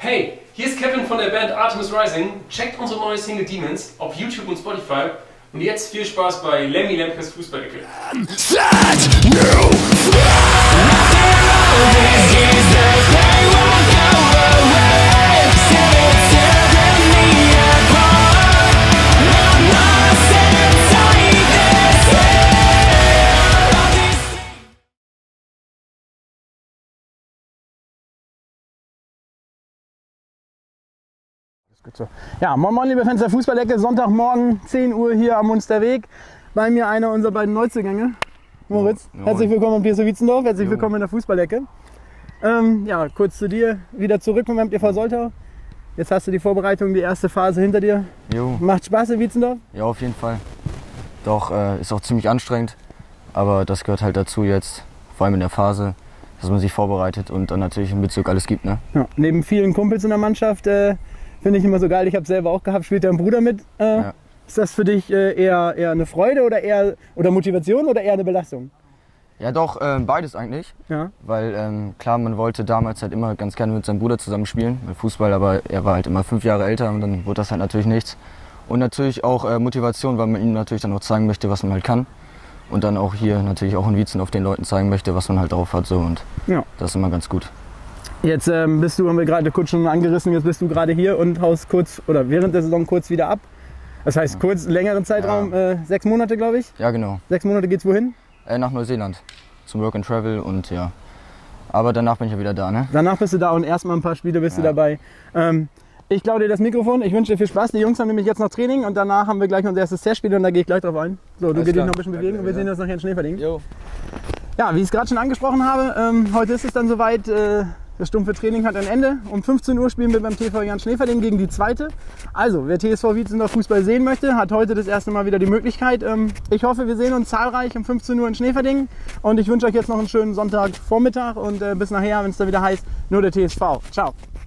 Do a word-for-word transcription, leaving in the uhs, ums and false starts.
Hey, hier ist Kevin von der Band Artemis Rising. Checkt unsere neue Single Demons auf YouTube und Spotify. Und jetzt viel Spaß bei Lemmy Lemkes Fußballecke. Ja, moin moin liebe Fans der Fußballecke, Sonntagmorgen, zehn Uhr hier am Munsterweg. Bei mir einer unserer beiden Neuzugänge. Moritz, ja, herzlich willkommen im P S V Wietzendorf, herzlich jo. willkommen in der Fußballecke. Ähm, ja, kurz zu dir, wieder zurück vom M T V Soltau. Jetzt hast du die Vorbereitung, die erste Phase hinter dir. Jo. Macht Spaß in Wietzendorf? Ja, auf jeden Fall. Doch, äh, ist auch ziemlich anstrengend, aber das gehört halt dazu jetzt, vor allem in der Phase, dass man sich vorbereitet und dann natürlich im Bezirk alles gibt. Ne? Ja, neben vielen Kumpels in der Mannschaft, äh, finde ich immer so geil, ich habe es selber auch gehabt, spielt dein Bruder mit. Äh, ja. Ist das für dich äh, eher, eher eine Freude oder eher oder Motivation oder eher eine Belastung? Ja doch, äh, beides eigentlich. Ja. Weil ähm, klar, man wollte damals halt immer ganz gerne mit seinem Bruder zusammen spielen, mit Fußball, aber er war halt immer fünf Jahre älter und dann wurde das halt natürlich nichts. Und natürlich auch äh, Motivation, weil man ihm natürlich dann auch zeigen möchte, was man halt kann. Und dann auch hier natürlich auch in Wietzendorf den Leuten zeigen möchte, was man halt drauf hat. So. Und ja. Das ist immer ganz gut. Jetzt ähm, bist du, haben wir gerade kurz schon angerissen, jetzt bist du gerade hier und haust kurz oder während der Saison kurz wieder ab. Das heißt ja. kurz, längeren Zeitraum, ja. äh, sechs Monate glaube ich? Ja genau. Sechs Monate geht's wohin? Äh, nach Neuseeland, zum Work and Travel und ja. Aber danach bin ich ja wieder da, ne? Danach bist du da und erstmal ein paar Spiele bist ja. du dabei. Ähm, ich klaue dir das Mikrofon, ich wünsche dir viel Spaß. Die Jungs haben nämlich jetzt noch Training und danach haben wir gleich unser erstes Testspiel und da gehe ich gleich drauf ein. So, du gehst dich noch ein bisschen bewegen und wir sehen uns nachher in Schneeverding. Jo. Ja, wie ich es gerade schon angesprochen habe, ähm, heute ist es dann soweit. Äh, Das stumpfe Training hat ein Ende. Um fünfzehn Uhr spielen wir beim T V Jan Schneeverding gegen die zweite. Also, wer T S V Wietzendorf Fußball sehen möchte, hat heute das erste Mal wieder die Möglichkeit. Ich hoffe, wir sehen uns zahlreich um fünfzehn Uhr in Schneeverding. Und ich wünsche euch jetzt noch einen schönen Sonntagvormittag und bis nachher, wenn es da wieder heißt, nur der T S V. Ciao.